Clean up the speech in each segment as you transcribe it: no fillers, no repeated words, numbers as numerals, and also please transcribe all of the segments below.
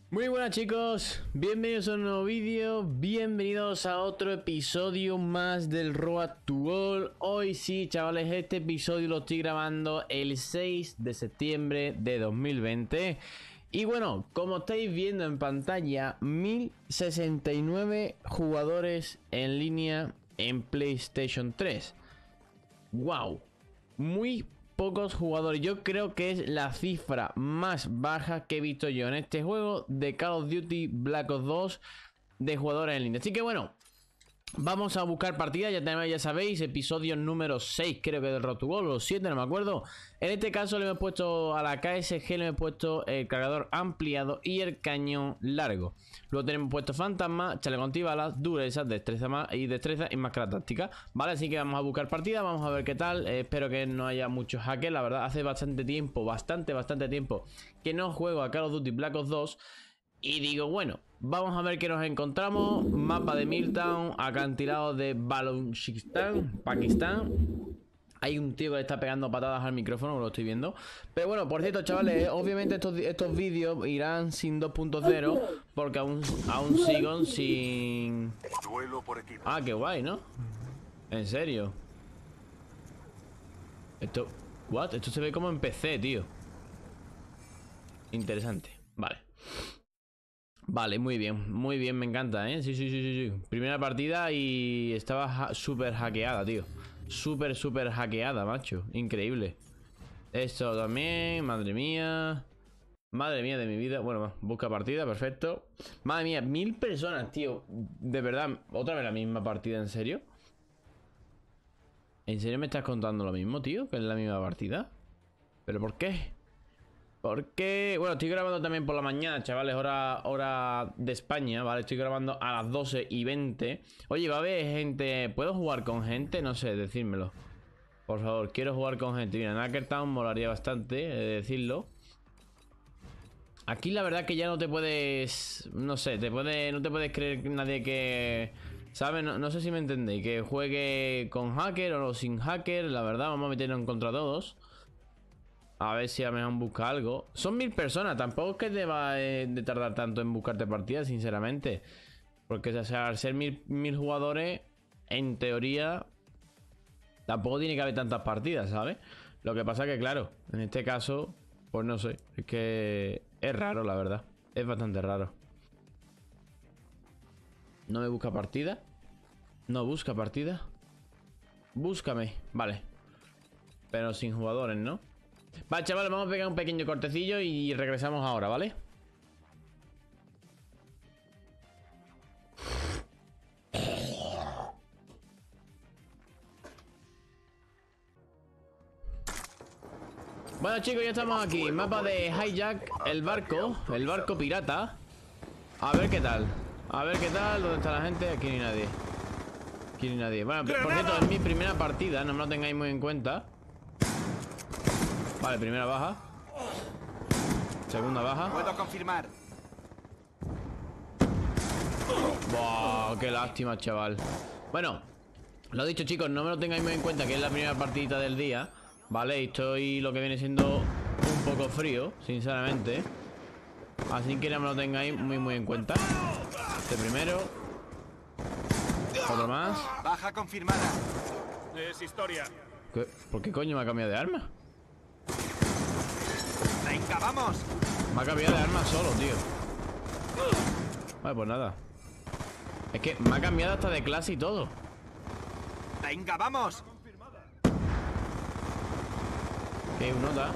Muy buenas chicos, bienvenidos a un nuevo vídeo, bienvenidos a otro episodio más del Road to Gold. Hoy sí chavales, este episodio lo estoy grabando el 6 de septiembre de 2020. Y bueno, como estáis viendo en pantalla, 1069 jugadores en línea en PlayStation 3. Wow, muy pocos jugadores. Yo creo que es la cifra más baja que he visto yo en este juego de Call of Duty Black Ops 2 de jugadores en línea. Así que bueno, vamos a buscar partidas. Ya sabéis, episodio número 6 creo que del Road to Gold, o 7, no me acuerdo. En este caso le he puesto a la KSG, le he puesto el cargador ampliado y el cañón largo. Luego tenemos puesto fantasma, chaleco antibalas, dureza, destreza más y destreza y máscara táctica. Vale, así que vamos a buscar partidas, vamos a ver qué tal. Espero que no haya muchos hackers. La verdad, hace bastante tiempo, bastante tiempo que no juego a Call of Duty Black Ops 2. Y digo, bueno, vamos a ver qué nos encontramos. Mapa de Milltown, acantilado de Balochistan, Pakistán. Hay un tío que le está pegando patadas al micrófono, lo estoy viendo. Pero bueno, por cierto, chavales, obviamente estos vídeos irán sin 2.0 porque aún sigo sin... Ah, qué guay, ¿no? En serio. Esto... ¿What? Esto se ve como en PC, tío. Interesante. Vale. Vale, muy bien, me encanta, ¿eh? Sí. Primera partida y estaba súper hackeada, tío. Súper hackeada, macho. Increíble. Esto también, madre mía. Madre mía de mi vida. Bueno, busca partida, perfecto. Madre mía, 1000 personas, tío. De verdad, otra vez la misma partida, ¿en serio? ¿En serio me estás contando lo mismo, tío? ¿Que es la misma partida? ¿Pero por qué? Porque, bueno, estoy grabando también por la mañana, chavales, hora de España, ¿vale? Estoy grabando a las 12:20. Oye, va a haber gente... ¿Puedo jugar con gente? No sé, decírmelo. Por favor, quiero jugar con gente. Mira, en Hackertown molaría bastante, decirlo. Aquí la verdad que ya no te puedes... No sé, no te puedes creer nadie que... ¿Sabes? No sé si me entendéis. Que juegue con hacker o sin hacker. La verdad, vamos a meternos en contra todos. A ver si a lo mejor busca algo. Son 1000 personas, tampoco es que te va de tardar tanto en buscarte partidas, sinceramente. Porque, o sea, al ser 1000 jugadores, en teoría, tampoco tiene que haber tantas partidas, ¿sabes? Lo que pasa que, claro, en este caso, pues no sé. Es que es raro, la verdad. Es bastante raro. ¿No me busca partida? ¿No busca partida? Búscame, vale. Pero sin jugadores, ¿no? Vale, chavales, vamos a pegar un pequeño cortecillo y regresamos ahora, ¿vale? Bueno, chicos, ya estamos aquí. Mapa de Hijack, el barco pirata. A ver qué tal. ¿Dónde está la gente? Aquí no hay nadie. Aquí no hay nadie. Bueno, por cierto, es mi primera partida, no me lo tengáis muy en cuenta. Vale, primera baja. Segunda baja. Puedo confirmar. Buah, qué lástima, chaval. Bueno, lo dicho, chicos, no me lo tengáis muy en cuenta que es la primera partidita del día. Vale, y estoy lo que viene siendo un poco frío, sinceramente. Así que no me lo tengáis muy en cuenta. Este primero. Otro más. Baja confirmada. Es historia. ¿Por qué coño me ha cambiado de arma? Venga, vamos. Me ha cambiado de arma solo, tío. Vale, pues nada. Es que me ha cambiado hasta de clase y todo. Venga, vamos. Que un nota.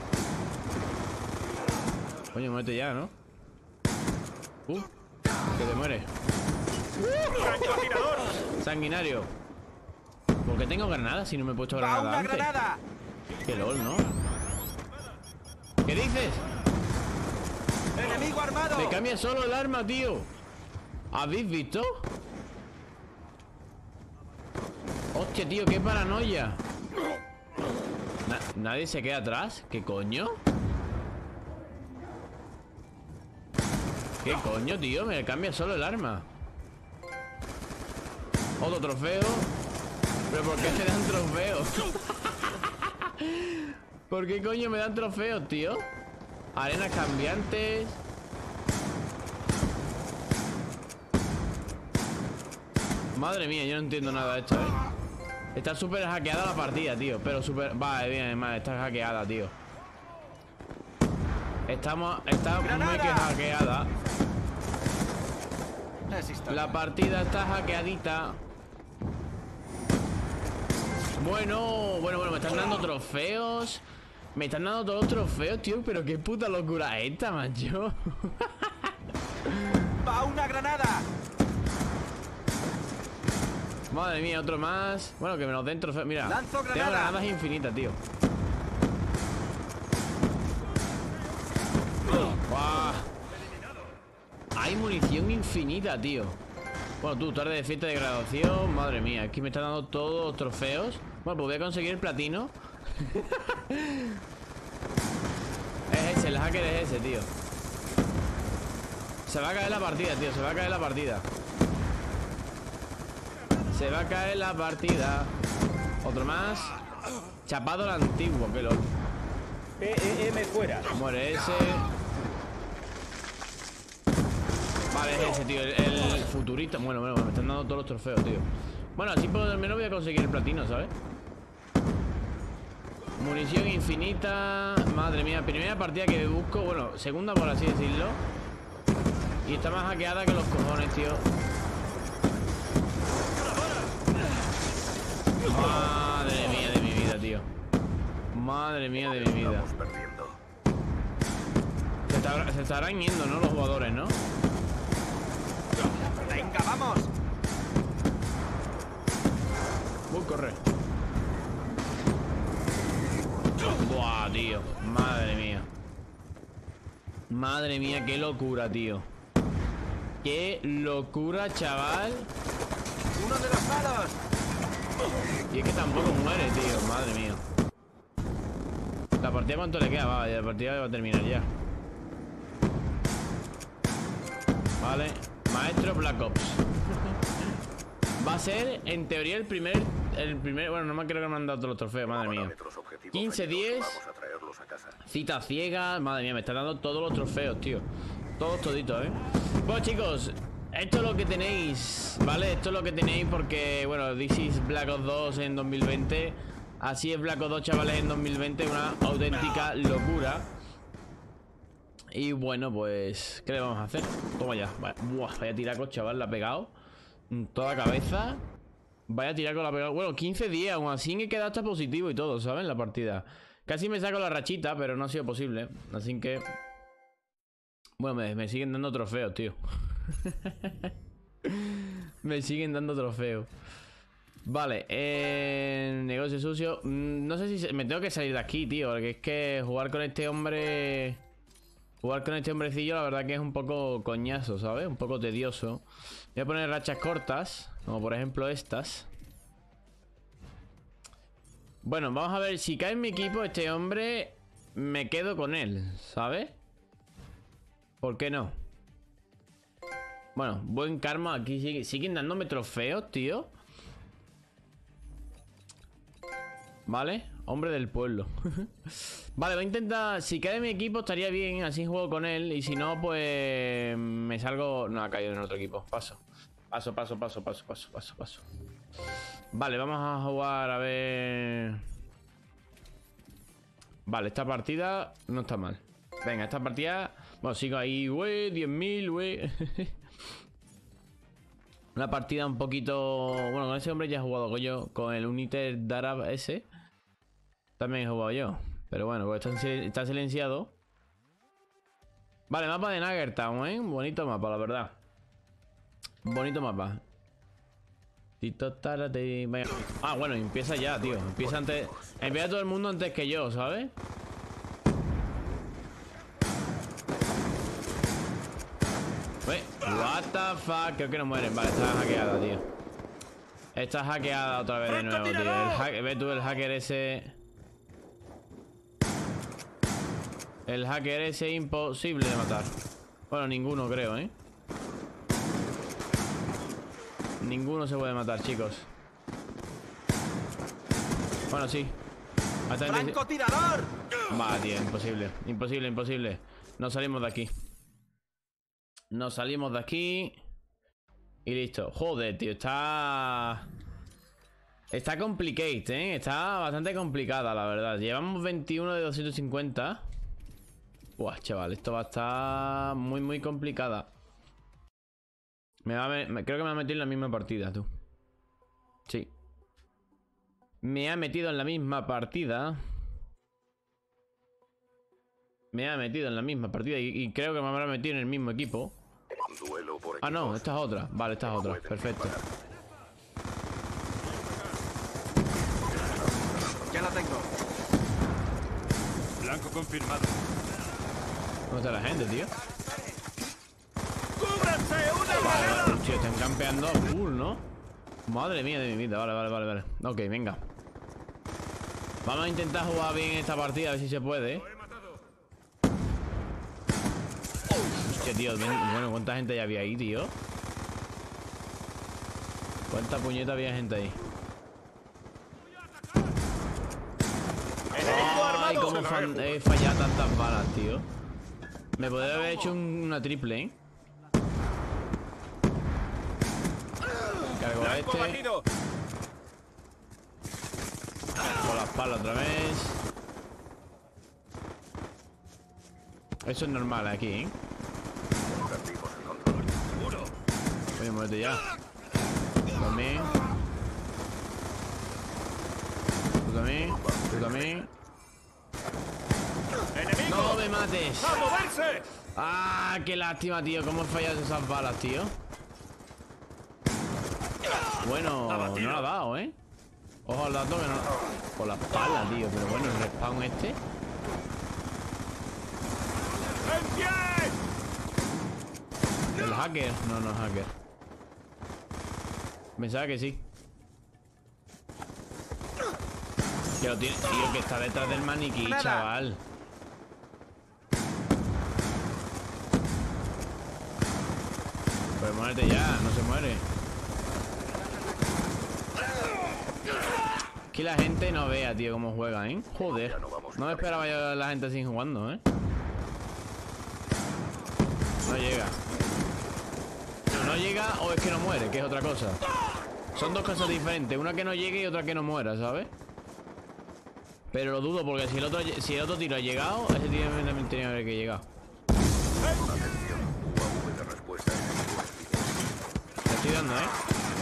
Coño, muérete ya, ¿no? Que te mueres. ¡Francotirador! Sanguinario. ¿Por qué tengo granadas si no me he puesto ¡Va granada una antes? granada! Qué lol, ¿no? ¿Qué dices? ¡Enemigo armado! Me cambia solo el arma, tío. ¿Habéis visto? Hostia, tío, qué paranoia. ¿Nadie se queda atrás? ¿Qué coño? ¿Qué coño, tío? Me cambia solo el arma. Otro trofeo. ¿Pero por qué me dan trofeos? ¿Por qué coño me dan trofeos, tío? Arenas cambiantes. Madre mía, yo no entiendo nada de esto, Está súper hackeada la partida, tío. Pero súper... Vale, bien, mal, está hackeada, tío. Está muy que hackeada. Es historia. La partida está hackeadita. Bueno, me están dando trofeos. Me están dando todos los trofeos, tío. Pero qué puta locura es esta, macho. ¡Va una granada! Madre mía, otro más. Bueno, que me nos den trofeos. Mira, ¡Lanzo tengo granada! granadas infinitas, tío. ¡Guau! Hay munición infinita, tío. Bueno, tú, tarde de fiesta de graduación. Madre mía, aquí me están dando todos los trofeos. Bueno, pues voy a conseguir el platino. Es ese, el hacker es ese, tío. Se va a caer la partida, tío. Se va a caer la partida. Se va a caer la partida. Otro más. Chapado el antiguo, que lo... PEM fuera. Muere ese. Vale, es ese, tío. El futurista. Bueno, me están dando todos los trofeos, tío. Bueno, así por lo menos voy a conseguir el platino, ¿sabes? Munición infinita. Madre mía, primera partida que busco. Bueno, segunda por así decirlo. Y está más hackeada que los cojones, tío. Madre mía de mi vida, tío. Madre mía de mi vida. Se estarán yendo, ¿no? Los jugadores, ¿no? ¡Venga, vamos! Corre. Buah, tío. Madre mía. Madre mía, qué locura, tío. Qué locura, chaval. ¡Uno de los malos! Y es que tampoco muere, tío. Madre mía. ¿La partida cuánto le queda? Vale, la partida va a terminar ya. Vale. Maestro Black Ops. Va a ser, en teoría, el primer... Bueno, no me creo que me han dado todos los trofeos, madre mía. 15-10. Cita ciega. Madre mía, me están dando todos los trofeos, tío. Todos toditos, Bueno, chicos, esto es lo que tenéis, ¿vale? Esto es lo que tenéis porque, bueno, This is Black Ops 2 en 2020. Así es Black Ops 2, chavales, en 2020. Una auténtica locura. Y bueno, pues, ¿qué le vamos a hacer? Toma ya. Buah, vaya tiraco, chaval, la ha pegado. Toda cabeza. Vaya tiraco la ha pegado. Bueno, 15 días, aún así me queda hasta positivo y todo, ¿saben? La partida. Casi me saco la rachita, pero no ha sido posible. Así que... Bueno, me siguen dando trofeos, tío. Me siguen dando trofeos. Vale, negocio sucio. No sé si me tengo que salir de aquí, tío. Porque es que jugar con este hombre... Jugar con este hombrecillo la verdad que es un poco coñazo, ¿sabes? Un poco tedioso. Voy a poner rachas cortas, como por ejemplo estas. Bueno, vamos a ver, si cae en mi equipo este hombre, me quedo con él, ¿sabes? ¿Por qué no? Bueno, buen karma. Aquí siguen dándome trofeos, tío. Vale, hombre del pueblo. Vale, voy a intentar. Si cae en mi equipo estaría bien, así juego con él. Y si no, pues me salgo. No, ha caído en otro equipo. Paso. Paso. Vale, vamos a jugar a ver. Vale, esta partida no está mal. Venga, esta partida. Bueno, sigo ahí, güey, 10.000, güey. Una partida un poquito... Bueno, con ese hombre ya he jugado yo. Con el Uniter Darab ese también he jugado yo. Pero bueno, pues está silenciado. Vale, mapa de Nuggertown, Bonito mapa, la verdad. Bonito mapa. Ah, bueno, empieza ya, tío. Empieza todo el mundo antes que yo, ¿sabes? What the fuck. Creo que no mueren. Vale, está hackeada, tío. Está hackeada otra vez de nuevo, tío. Ve tú el hacker ese. El hacker ese imposible de matar. Bueno, ninguno creo, Ninguno se puede matar, chicos. Bueno, sí. ¡Francotirador! Va, tío, imposible. Imposible. Nos salimos de aquí. Nos salimos de aquí. Y listo. Joder, tío, está... Está complicado, ¿eh? Está bastante complicada, la verdad. Llevamos 21 de 250. Buah, chaval, esto va a estar muy, muy complicada. Creo que me ha metido en la misma partida, tú. Sí. Me ha metido en la misma partida. Me ha metido en la misma partida y creo que me habrá metido en el mismo equipo. Ah, no, esta es otra. Vale, esta es otra. Perfecto. Ya la tengo. Blanco confirmado. ¿Dónde está la gente, tío? ¡Cúbranse! ¡Una granada! Tío, están campeando a full, ¿no? Madre mía de mi vida. Vale. Ok, venga. Vamos a intentar jugar bien esta partida, a ver si se puede, ¿eh? Hostia, tío. Bueno, ¿cuánta gente ya había ahí, tío? ¿Cuánta puñeta había gente ahí? Ay, cómo he fallado tantas balas, tío. Me podría haber hecho una triple, ¿eh? Cargo a este. Por la espalda otra vez. Eso es normal aquí, ¿eh? Oye, muévete ya. También. Tú también. ¡No me mates! ¡A moverse! ¡Ah, qué lástima, tío! ¿Cómo he fallado esas balas, tío? Bueno, no la ha dado, ¿eh? Ojo al dato que no... Por la espalda, tío. Pero bueno, el respawn este... ¡En pie! ¿El hacker? No, no es hacker. Pensaba que sí. Que lo tiene... Tío, que está detrás del maniquí, chaval. Pues muérete ya, no se muere. Que la gente no vea, tío, cómo juega, ¿eh? Joder. No me esperaba yo la gente así jugando, ¿eh? No llega. No llega o es que no muere, que es otra cosa. Son dos cosas diferentes. Una que no llegue y otra que no muera, ¿sabes? Pero lo dudo porque si el otro tiro ha llegado, ese tiro también tenía que haber llegado. Le estoy dando, ¿eh?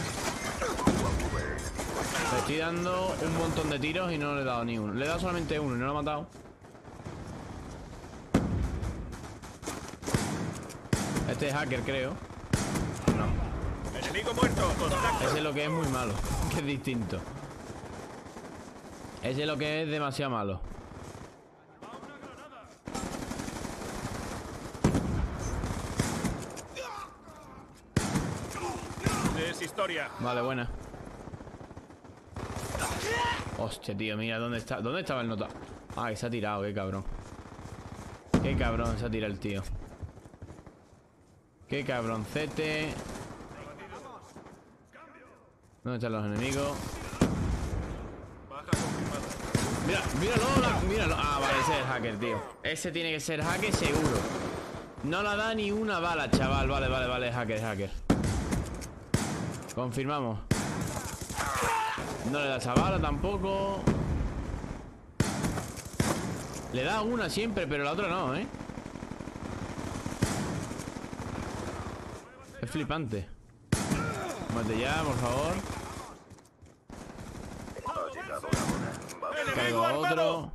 Le estoy dando un montón de tiros y no le he dado ni uno. Le he dado solamente uno y no lo he matado. Este es hacker, creo. No. Enemigo muerto. Ese es lo que es muy malo. Que es distinto. Ese es lo que es demasiado malo. Es historia. Vale, buena. Hostia, tío, mira dónde está. ¿Dónde estaba el nota? Ah, que se ha tirado, qué cabrón. Qué cabrón se ha tirado el tío. Qué cabroncete. ¿Dónde están los enemigos? Míralo. Ah, vale, ese es el hacker, tío. Ese tiene que ser hacker seguro. No la da ni una bala, chaval. Vale, hacker. Confirmamos. No le da esa bala tampoco. Le da una siempre, pero la otra no, ¿eh? Es flipante. Mate ya, por favor. Caigo a otro.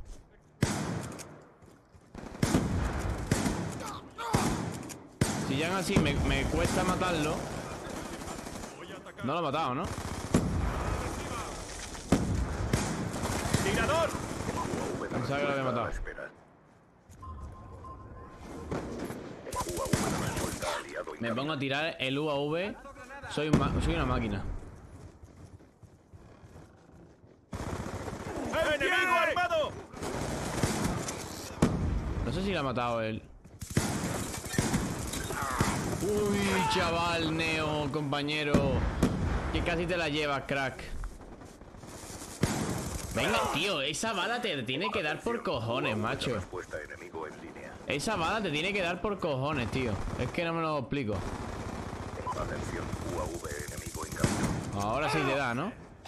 Si llegan así, me cuesta matarlo. No lo he matado, ¿no? ¡Tirador! Pensaba que lo había matado. Me pongo a tirar el UAV. Soy una máquina. ¡Enemigo armado! No sé si lo ha matado él. Uy, chaval, Neo, compañero. Que casi te la llevas, crack. Venga, tío, esa bala te tiene que dar por cojones, macho. Esa bala te tiene que dar por cojones, tío. Es que no me lo explico. Atención, UAV enemigo en camino. Ahora sí te da, ¿no?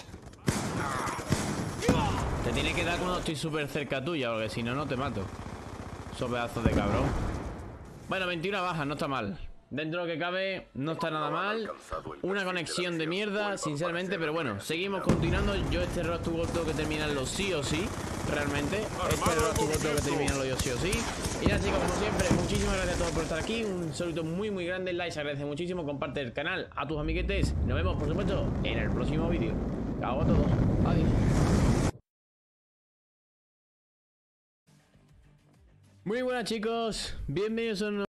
Te tiene que dar cuando estoy súper cerca tuya, porque si no, no te mato. Esos pedazos de cabrón. Bueno, 21 bajas, no está mal. Dentro de lo que cabe, no está nada mal. Una conexión de mierda, sinceramente, pero bueno, seguimos continuando. Yo este Road to Gold tengo que terminarlo sí o sí. Realmente, este Road to Gold tengo que terminarlo yo sí o sí. Y nada, chicos, como siempre, muchísimas gracias a todos por estar aquí. Un saludo muy muy grande, el like se agradece muchísimo. Comparte el canal a tus amiguetes. Nos vemos, por supuesto, en el próximo vídeo. Chao a todos, adiós. Muy buenas, chicos, bienvenidos a un